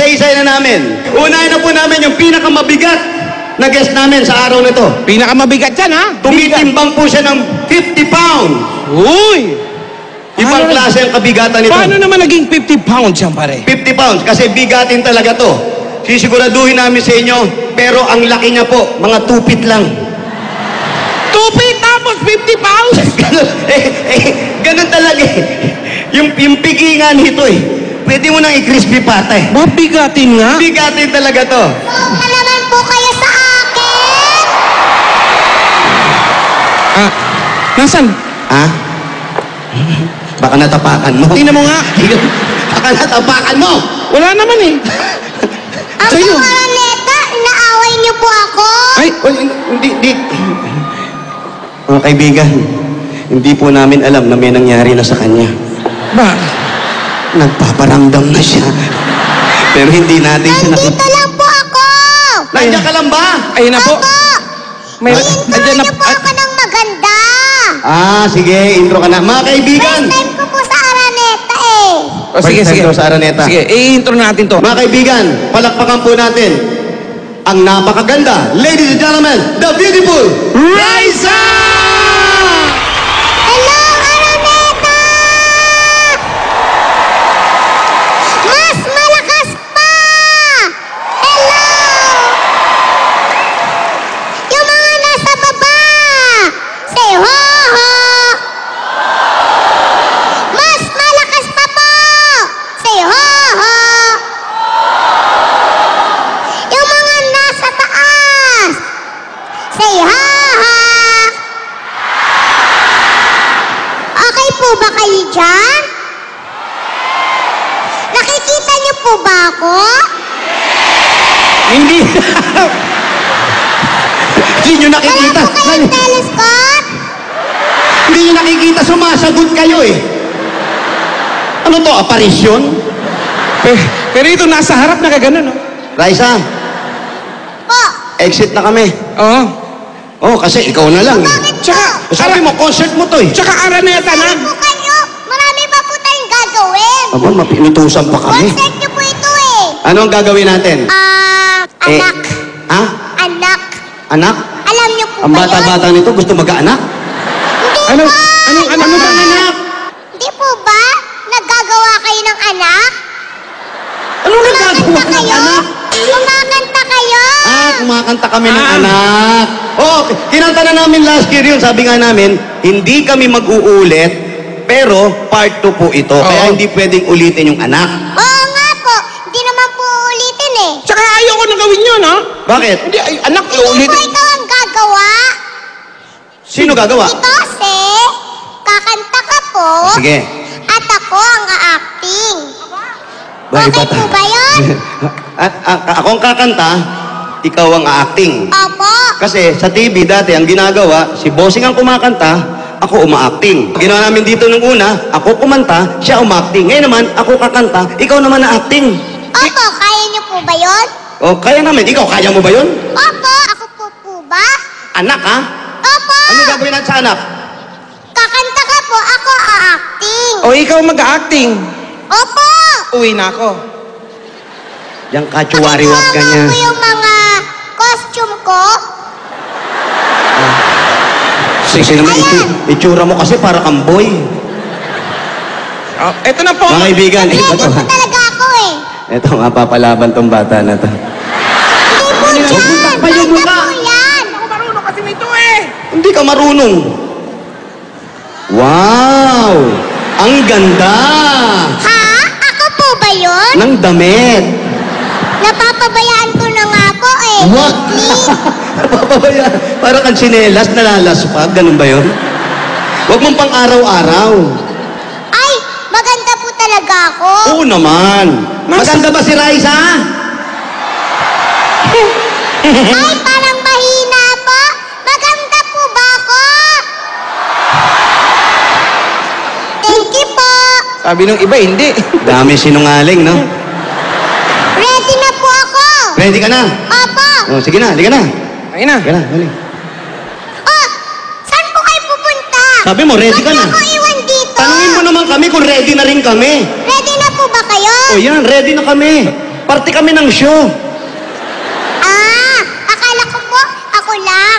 Isa-isa na namin. Unahin na po namin yung pinakamabigat na guest namin sa araw nito. Pinakamabigat yan, ha? Tumitimbang po siya ng 50 pounds. Uy! Ibang klase ang kabigatan nito. Paano naman naging 50 pounds yan, pare? 50 pounds, kasi bigatin talaga to. Sisiguraduhin namin sa inyo, pero ang laki niya po, mga 2 feet lang. 2 feet tapos 50 pounds? Ganun talaga eh. Yung pigingan nito eh. Pwede mo nang i-crispy pata eh. Mabigatin nga. Bigatin talaga to. Naman po kayo sa akin! Ah, nasan? Ha? Baka natapakan mo. Tingnan mo nga. Baka natapakan mo. Wala naman eh. Ang Sa'yo. Araneta, inaaway niyo po ako? Ay, hindi. Mga kaibigan, hindi po namin alam na may nangyari na sa kanya. Ba? Nagpaparamdam na siya. Pero hindi natin siya Nandito lang po ako! Nandiyan ka lang ba? Ayun na po. Opo! May, Intro andyan niyo po ako ng maganda! Sige, intro ka na. Mga kaibigan! First time ko po sa Araneta eh! Oh, sige, First time sige. daw sa Araneta. Sige, i-intro natin to. Mga kaibigan, palakpakan po natin ang napakaganda, ladies and gentlemen, the beautiful Raisa! Hello, Araneta! Mas malakas pa! Hello! Yung mga nasa baba! Say ho-ho! Mas malakas pa po! Say ho-ho! Yung mga nasa taas! Say ha-ha! Okay po ba kayo dyan? Nakikita niyo po ba ako? Hindi. Hindi nyo nakikita. Wala po kayong telescope? Hindi nyo nakikita, sumasagot kayo eh. Ano to, aparisyon? Pero ito nasa harap na kagano, no? Raisa, Po, exit na kami. Oo. Oh, kasi ikaw na lang eh. bakit po? Tsaka- Sabi mo, concert mo to eh. Tsaka Araneta na. Ano po kayo? Marami pa po tayong gagawin. Aba, mapinutusan pa kami. Concert niyo po ito eh. Ano ang gagawin natin? Anak. Ha? Anak. Anak? Alam niyo po Ang ba yun? bata-bata nito gusto mag-aanak? Hindi Ano? po. Ano bang anak? Hindi po ba? Naggagawa kayo ng anak? Ano nagagawa Kumakanta ng kayo? anak? Kumakanta kayo? Kumakanta kami ng anak. Oh, kinanta na namin last year yun. Sabi nga namin, hindi kami mag-uulit, pero part 2 po ito. Oo. Kaya hindi pwedeng ulitin yung anak. Oo nga po. Hindi naman po ulitin eh. Tsaka ayoko na gawin yun, ha? Bakit? Hindi, ay, anak, Hindi ulit. po ikaw ang gagawa. Sino gagawa? Ito si, kakanta ka po. Sige. At ako ang a-acting. Ba, Okay iba po ta- ba yun? Ako ang kakanta, ikaw ang acting. Opo. Kasi sa TV dati, ang ginagawa, si Bossing ang kumakanta, ako uma-acting. Ginawa namin dito nung una, ako kumanta, siya uma-acting. Ngayon naman, ako kakanta, ikaw naman na-acting. Opo, kaya niyo po ba yun? O, kaya namin. Ikaw, kaya mo ba yun? Opo. Ako po ba? Anak, ha? Opo. Ano gagawin natin sa anak? Kakanta ka po, ako a-acting. O ikaw mag-acting. Opo. Uwi na ako. Yang kachuwariwat ka niya. Pakikuha mo yung mga costume ko. Sige naman, itsura mo kasi para kang boy. Oh, eto na po. Mga kaibigan, Ready ito. po talaga ako eh. Ito, mapapalaban tong bata na to. Hindi po Ano, dyan. magtakpa yung Basta mukha. po yan. Ako marunong kasi nito eh. Hindi ka marunong. Wow! Ang ganda! Ha? Ako po ba yun? Ng damit. Napapabayaan ko na nga po eh. What? Napapabaya. Para kang sinelas, nalalaspa. Ganun ba yun? Huwag mong pang araw-araw. Ay, maganda po talaga ako. Oo naman. Maganda ba si Raisa? Ay, parang mahina po. Maganda po ba ako? Thank you po. Sabi nung iba, hindi. Dami sinungaling, no? Ready na po ako. Ready ka na? Opo. Oh, sige na, halika na. Ayun na. Halika na, hali. Oh, saan po kayo pupunta? Sabi mo, ready ka Ba't na. niyo ako iwan dito? Tanungin mo naman kami kung ready na rin kami. Ready na po ba kayo? O yan, ready na kami. Parte kami ng show. Ah, akala ko po, ako lang.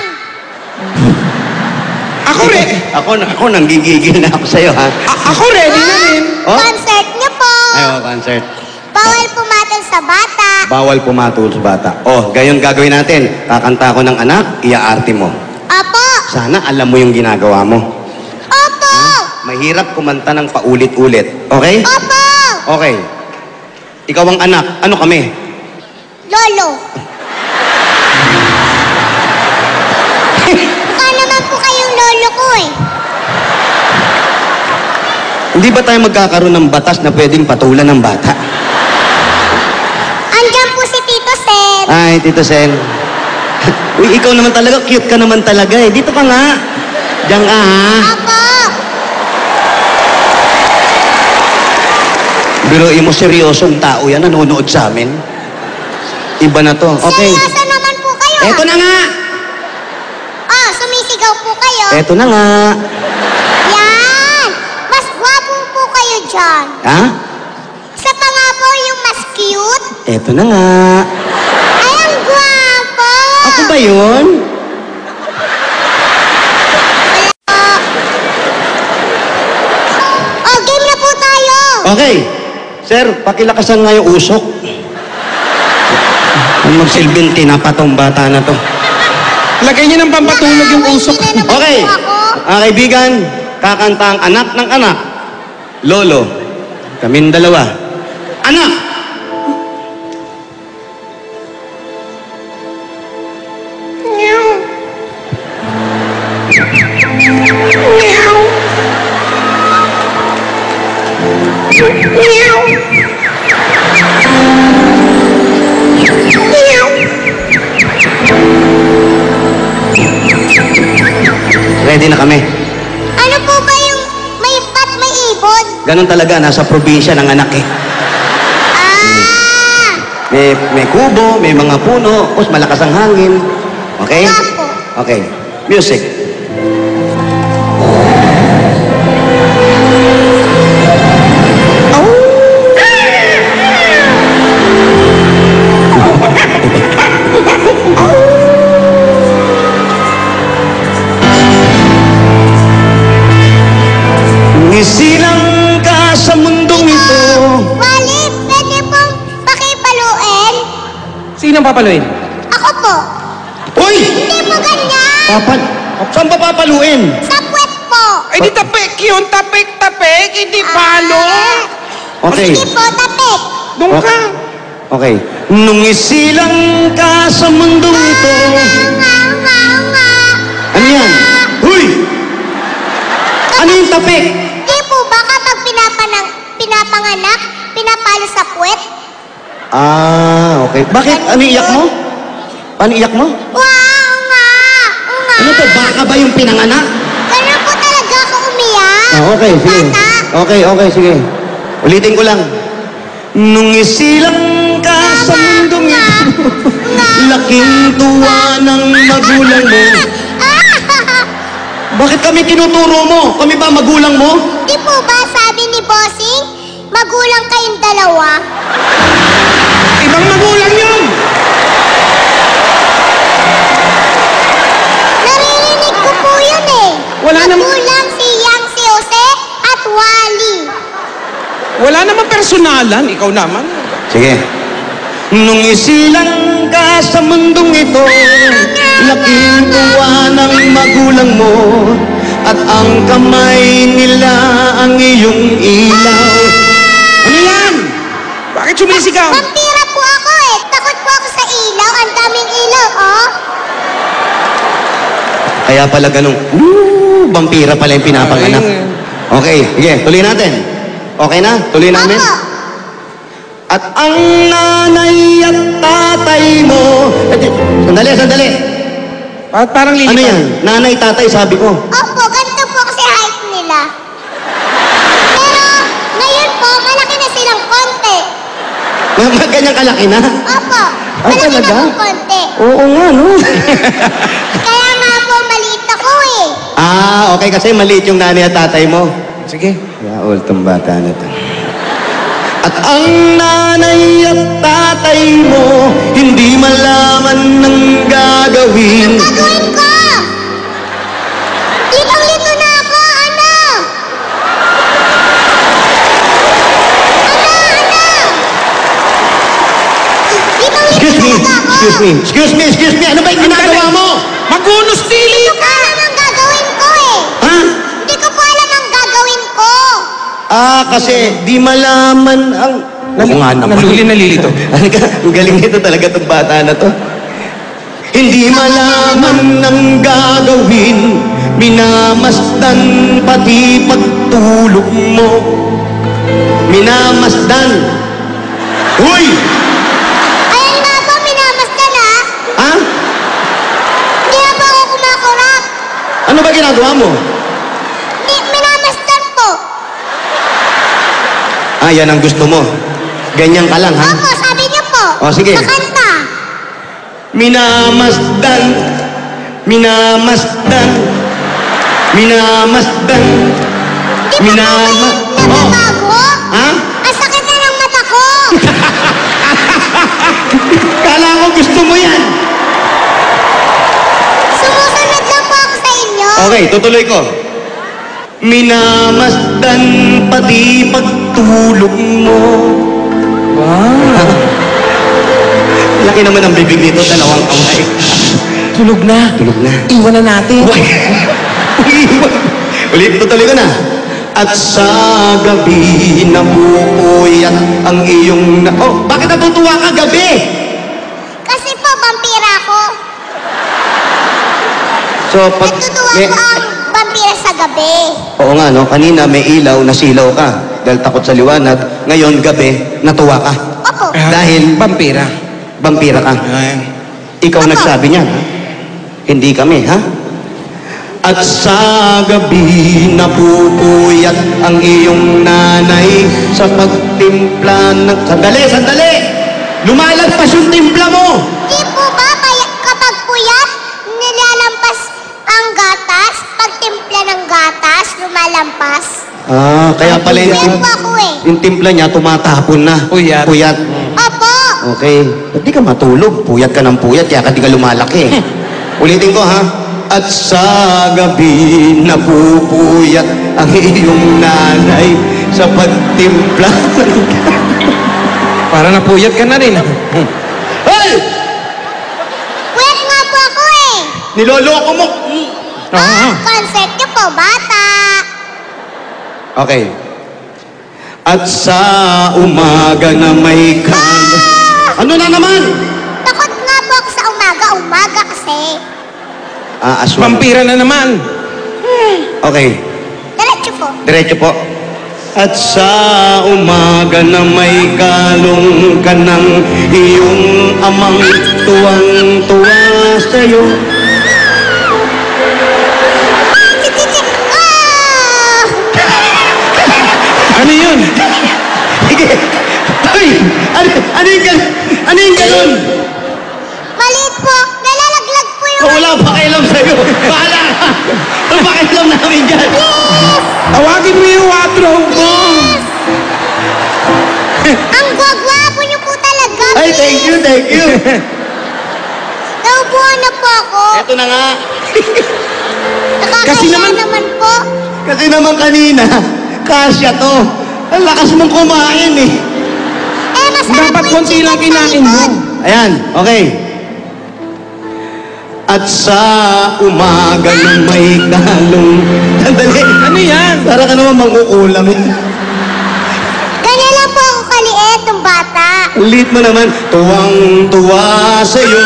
Ako rin. Ako nanggigigil na ako sa'yo, ha? Ako ready na rin. Oh? Concert niyo po. Concert. Bawal pumatol sa bata. Bawal pumatol sa bata. Oh, gayon gagawin natin. Kakanta ko ng anak, iaarte mo. Opo. Sana alam mo yung ginagawa mo. Opo. Mahirap kumanta ng paulit-ulit. Okay? Opo. Okay. Ikaw ang anak. Ano kami? Lolo. Mukha naman po kayong lolo ko eh. Hindi ba tayo magkakaroon ng batas na pwedeng patulan ng bata? Andyan po si Tito Sen. Ay, Tito Sen. Uy, ikaw naman talaga. Cute ka naman talaga eh. Dito ka nga. Diyan ka, ha? Opo. Biruin mo, seryosong tao yan. Nanonood sa amin. Iba na to. Okay. Seryoso naman po kayo. Eto na nga. Oh, sumisigaw po kayo. Eto na nga. Yan. Mas gwapo po kayo dyan. Ha? Isa pa nga po yung mas cute. Eto na nga. Ay, ang gwapo. Ako ba yun? Oh, game na po tayo. Okay. Sir, pakilakasan nga yung usok. Ang magsilbing tinapa tong bata na to. Lagay niya ng pampatulog yung usok. Hindi na naman Okay. po ako. Mga kaibigan, kakanta ang anak ng anak. Lolo. Kaming dalawa. Anak! Ready na kami. Ano po ba yung may bat, may ibon? Ganon talaga, nasa probinsya ng anak eh. Ah! May kubo, may mga puno, tapos malakas ang hangin. Okay? Wala po. Okay. Music. Isilang ka sa mundong ito. Wally, pwede pong pakipaluin? Sino ang papaluin? Ako po. Uy! Hindi po ganyan. Saan pa papaluin? Sa puwet po. Ay, di tapik yun. Tapik. Hindi palo. Okay. Hindi po, tapik. Doon ka. Okay. Nung isilang ka sa mundong ito. Nga. Ano yan? Huy! Ano yung tapik? Di po ba kapag pinapanganak, pinapalo sa puwet? Ah, okay. Bakit? Ano iyak mo? Ano iyak mo? Wow nga! Nga! Ano to? Baka ba yung pinanganak? Ganun po talaga ako umiyak. Ah, okay, sige. Bata. Okay, sige. Ulitin ko lang. Nung isilang ka sa mundong ito, laking tuwa ng magulang mo. Bakit kami tinuturo mo? Kami ba magulang mo? Di po ba sabi ni Bossing, magulang kayong dalawa? Ibang magulang yun. Naririnig ko po yun eh. Wala naman- Magulang si Jose at Wally. Wala naman personalan. Ikaw naman. Sige. Nung isilang ka sa mundong ito, laking tuwa ng magulang mo, at ang kamay nila ang iyong ilaw. Ano yan? Bakit sumisigaw? Vampira po ako eh. Takot po ako sa ilaw. Ang daming ilaw, oh. Kaya pala ganun. Vampira pala yung pinapanganak. Okay, sige, tuloy natin. Okay na? Tuloy namin? Opo. At ang nanay at tatay mo... Sandali. Parang lilipad. Ano yan? Nanay, tatay, sabi ko. Opo, ganito po kasi height nila. Pero, ngayon po, malaki na silang konti. Ganyan kalaki na? Opo, Ay, malaki talaga? na po konti. Oo nga, no? Kaya nga po, maliit ako eh. Ah, okay, kasi maliit yung nanay at tatay mo. Sige. Yaol, tong bata na to. At ang nanay at tatay mo, hindi malaman ng gagawin. Gagawin ko! Litong-lito na ako, ano? Litong-lito Excuse me, ano ba yung ginagawa mo? Magunos dili Hindi ko ka! alam ang gagawin ko eh. Ha? Hindi ko po alam ang gagawin ko. Kasi di malaman ang... Oo nga naman. Nalilito. Ang galing nito talaga itong bata na to. Hindi malaman ang gagawin, minamasdan pati pagtulog mo. Minamasdan. Uy! Ayan nga po, minamasdan ha. Ha? Hindi na po ako kumakurap. Ano ba ginagawa mo? Minamasdan po. Yan ang gusto mo. Ganyan ka lang, ha? Opo, sabi niyo po. O, sige. Sa kanta. Minamasdan. Minamasdan. Minamasdan. Di ba po kayo nababago? Ha? Ang sakit na ng mata ko. Kala ko gusto mo yan. Sumusunod lang po ako sa inyo. Okay, tutuloy ko. Minamasdan pati pagtulog mo. Wow. Laki naman ang bibig nito, dalawang kamay. Tulog na. Tulog na. Iwan na natin. Ulit, tutuloy ko na. At sa gabi namupuyat ang iyong na... Oh, bakit natutuwa ka gabi? Kasi po, vampira ko. So, pag... Natutuwa may- ko ang vampira sa gabi. Oo nga, no? Kanina may ilaw, nasilaw ka. Dahil takot sa liwanag. Ngayon, gabi, natuwa ka. Opo. Dahil Vampira. vampira ka. Ikaw Ako. nagsabi niyan, ha? Hindi kami, ha? At sa gabi napupuyat ang iyong nanay sa pagtimpla ng... Sandali! Lumalagpas yung timpla mo! Di po ba kapag puyat, nilalampas ang gatas? Pag timpla ng gatas, lumalampas? Kaya pala yung, Puyat po ako eh. yung timpla niya tumatapon na. Puyat. Puyat. Opo. Okay. Ba't di ka matulog? Puyat ka ng puyat, kaya ka di ka lumalaki. Ulitin ko, ha? At sa gabi napupuyat ang iyong nanay sa pagtimpla ng... Para napuyat ka na rin. Hey! Puyat nga po ako eh. Niloloko mo! Concert niyo po, bata. Okay. At sa umaga na may kalo... Ano na naman? Takot nga po ako sa umaga kasi. Aswang. Vampira na naman. Okay. Diretso po. Diretso po. At sa umaga na may kalong ka ng iyong amang tuwang-tuwa sa'yo. Ah! Ano yun? Sige. Ay! Ano yung ganun? Maliit po. Nalalaglag po yung... Wala pa kailam sa'yo. Bahala ka. Wala pa kailam namin dyan. Yes! Tawagin mo yung wardrobe mo. Ang gwagwapo niyo po talaga. Ay, thank you. Naubuhan na po ako. Eto na nga. Kasi Nakakahiya naman- naman po. Kasi naman kanina, kasya to. Ang lakas mong kumain eh. Masarap Dapat po yung konti lang chicken sa kinain mo. likod. Ayan, okay. At sa umaga na may kalong... Sandali. Ano yan? Para ka naman mangkukulam eh. Ganyan lang po ako kaliit, yung bata. Ulit mo naman. Tuwang-tuwa sa'yo.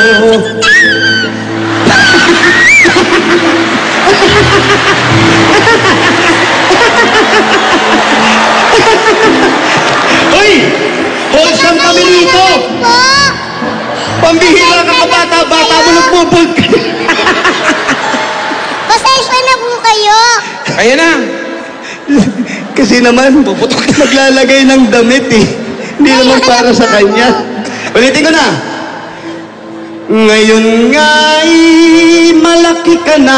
Hoy! Wholesome kami dito! Po! Pambihira ka kabata-bata mo nagpupulk. Pasensya na po kayo. Kaya na. Kasi naman, maglalagay ng damit eh. Hindi naman para sa kanya. Ulitin ko na. Ngayon nga'y malaki ka na.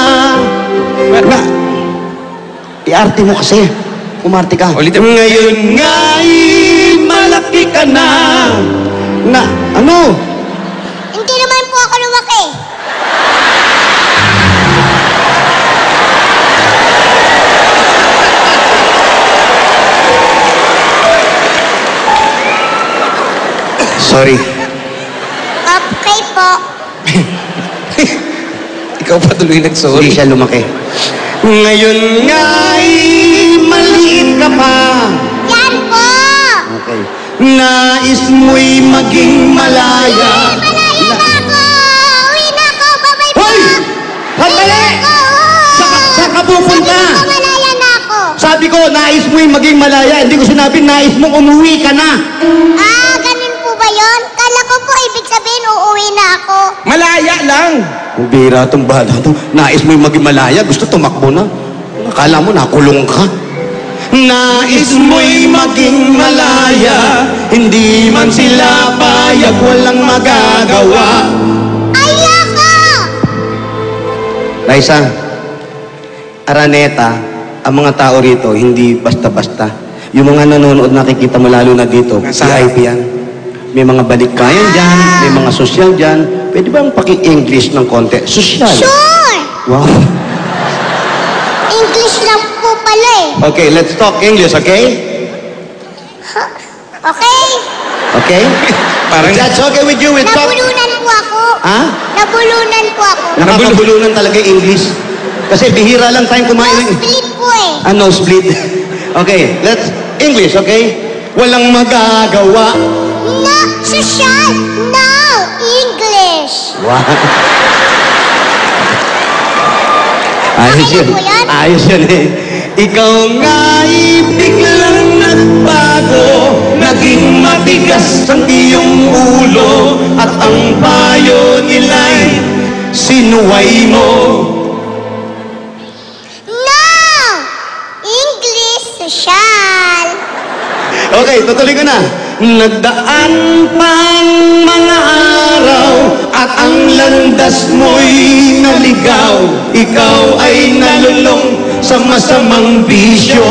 I-arte mo kasi. Umarte ka. Ulitin mo. Ngayon nga'y malaki umuwi ka na. Na, ano? Hindi naman po ako lumaki. Sorry. Okay po. Ikaw pa tuloy Hindi nagsorry. siya lumaki. Ngayon nga'y maliit ka pa. Yan po. Okay. Nais mo'y maging malaya. Malaya na ako. Uwi na ako. Bye-bye po. Hoy! Sandali! Saan ka pupunta? Malaya na ako. Sabi ko, nais mo'y maging malaya. Hindi ko sinabi, nais mong umuwi ka na. Ah, ganun po ba yun? Kala ko po ibig sabihin uuwi na ako. Malaya lang. Ang bira itong bata to. Nais mo'y maging malaya. Gusto tumakbo na. Akala mo, nakulong ka. Nais mo'y maging malaya. Hindi man sila payag, walang magagawa. Ayoko! Raisa, Araneta, ang mga tao rito, hindi basta-basta. Yung mga nanonood, nakikita mo lalo na dito, VIP yan. May mga balikbayan dyan, may mga sosyal dyan. Pwede bang paki-English ng konti? Sosyal. Sure! Wow. English lang po pala eh. Okay, let's talk English, okay? Okay? Okay? Parang- If that's okay with you, we'll talk. Nabulunan po ako. Ha? Nabulunan po ako. Nakakabulunan talaga yung English. Kasi bihira lang tayong kumain ng... Split po eh. Ano, split? Okay, let's... English, okay? Walang magagawa. No, social. No, English. Wow. Ayos Okay na yun. po yan? Ayos yun eh. Ikaw nga'y biglang nagbago. Naging matigas ang iyong ulo. At ang payo nila'y sinuway mo. No, English, social. Okay, tutuloy ko na. Nagdaan pang mga araw at ang landas mo'y naligaw. Ikaw ay nalulong sa masamang bisyo.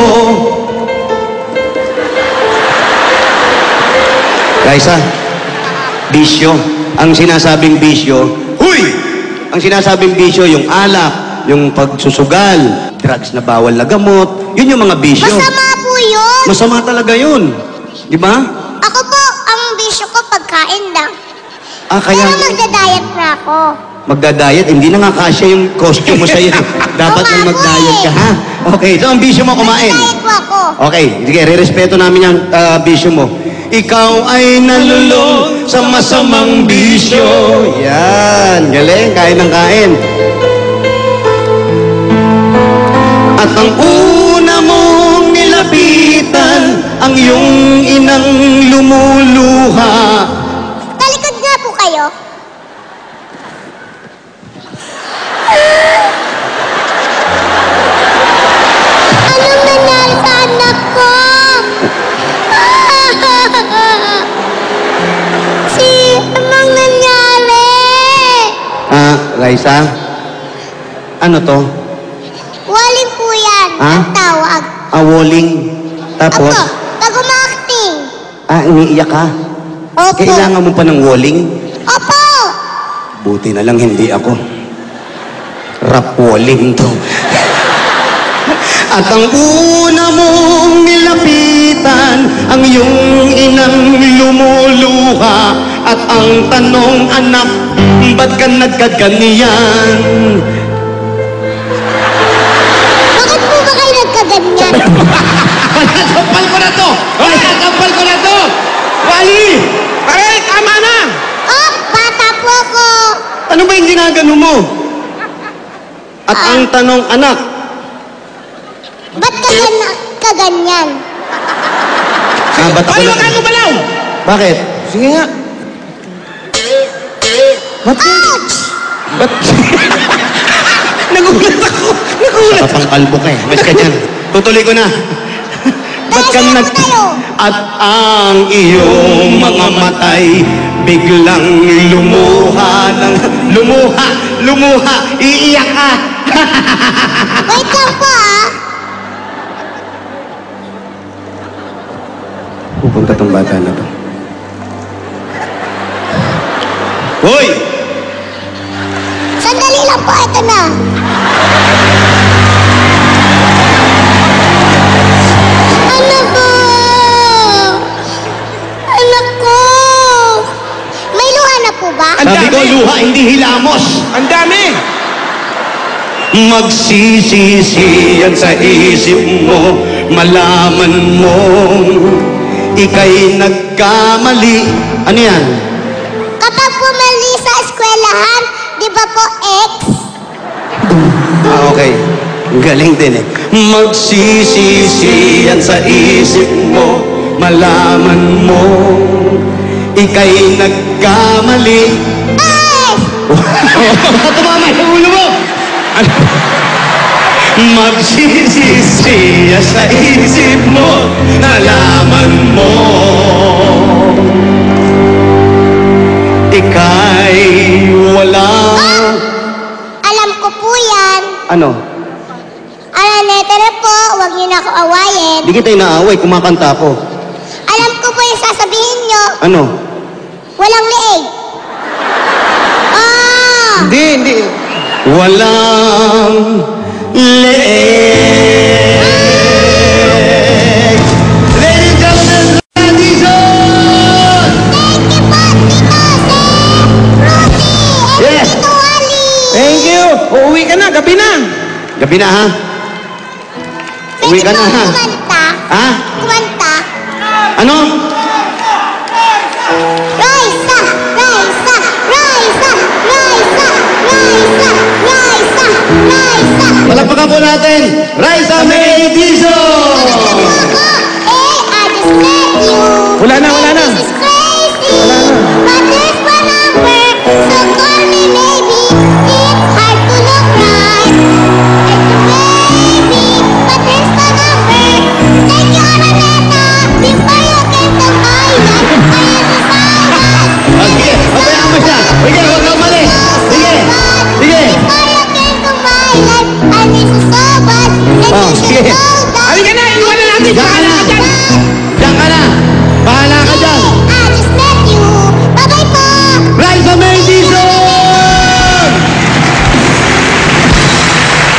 Raisa, bisyo. Ang sinasabing bisyo, huy! Ang sinasabing bisyo, yung alak, yung pagsusugal, drugs na bawal na gamot, yun yung mga bisyo. Masama po yun. Masama talaga yun. Di ba? Ako po, ang bisyo ko pagkain lang. Ah, kaya Pero magda-diet na ako. magda-diet, hindi na nga kasya yung costume mo sa'yo. Dapat Oo lang nga mag-diet po ka, ha? Okay, so ang bisyo mo kumain. Magda-diet po ako. Okay, sige, re-respeto namin yung bisyo mo. Ikaw ay nalulong sa masamang bisyo. Yan, galing, kain ng kain. At ang una mong nilapitan, ang iyong inang lumuluha. Talikod nga po kayo. Anong nangyari sa anak ko? Anong nangyari? Raisa, ano to? Waling po yan. Ha? Ang tawag. Walling. Tapos, Apo, tagumakting. umiiyak ka? Opo. Kailangan mo pa ng walling? Opo. Buti na lang hindi ako. Rap walling to. At ang una mong nilapitan, ang iyong inang lumuluha. At ang tanong, anak, ba't ka nagkaganyan? Bakit po ba kayo nagkaganyan? Sampal ko na to! Sampal ko na to! Wally! Pare, tama na! Oh, bata po ako. Ano ba yung ginagano mo? At ang tanong, anak, Ba't ka kaganyan? ba't ako Wally, na... wag kang gumalaw! Bakit? Sige nga. Ouch! Ba't? Nagulat ako! Nagulat! Kapangkalbo ka eh. Mas ka dyan. Tutuloy ko na. Ba't ka Dahil nag... ako tayo. At ang iyong mga matay biglang lumuha ng... Lumuha! Iiyak ka! Wait lang po ah. Pupunta tong bata na to. Hoy! Sandali lang po, ito na. Anak ko! Anak ko! May luha na po ba? Ang Sabi ko, dami. luha, hindi hilamos. Ang dami! Magsisisi yan sa isip mo, malaman mo, ika'y nagkamali. Ano yan? Kapag pumali sa eskwelahan, di ba po X? Okay. Galing din eh. Magsisisi yan sa isip mo, malaman mo, ika'y nagkamali. Ay! Tumama yung ulo mo! Magsisisi yan sa isip mo, nalaman mo, ika'y wala. Alam ko po yan. Ano? Netere po, huwag niyo na ako awayin. Di kita inaaway, kumakanta ako. Alam ko po yung sasabihin niyo, Ano? walang leeg. Ah! Hindi. Walang leeg. Ladies and gentlemen, tradition! Thank you po, Tito Sir, Rudy, and Yes. Tito Wally. Thank you. Uuwi ka na, gabi na. Gabi na ha? Uwi ka na ha? Kumanta. Ha? Kumanta. Ano? Raisa, Raisa, Raisa, Raisa, Raisa, Raisa, Raisa. Palakpakan po natin, Raisa May Dizon! I just met you. Wala na. This is crazy. But there's one number, so call me maybe. It's hard to look right. Maybe, but there's one number. Thank you, Araneta. Before you came to my life, I am Ah, sige, pabayaan mo siya. Sige, huwag kang umalis. Sige, sige. Before you came to my life, I miss you so bad. And Oh, you should sige. know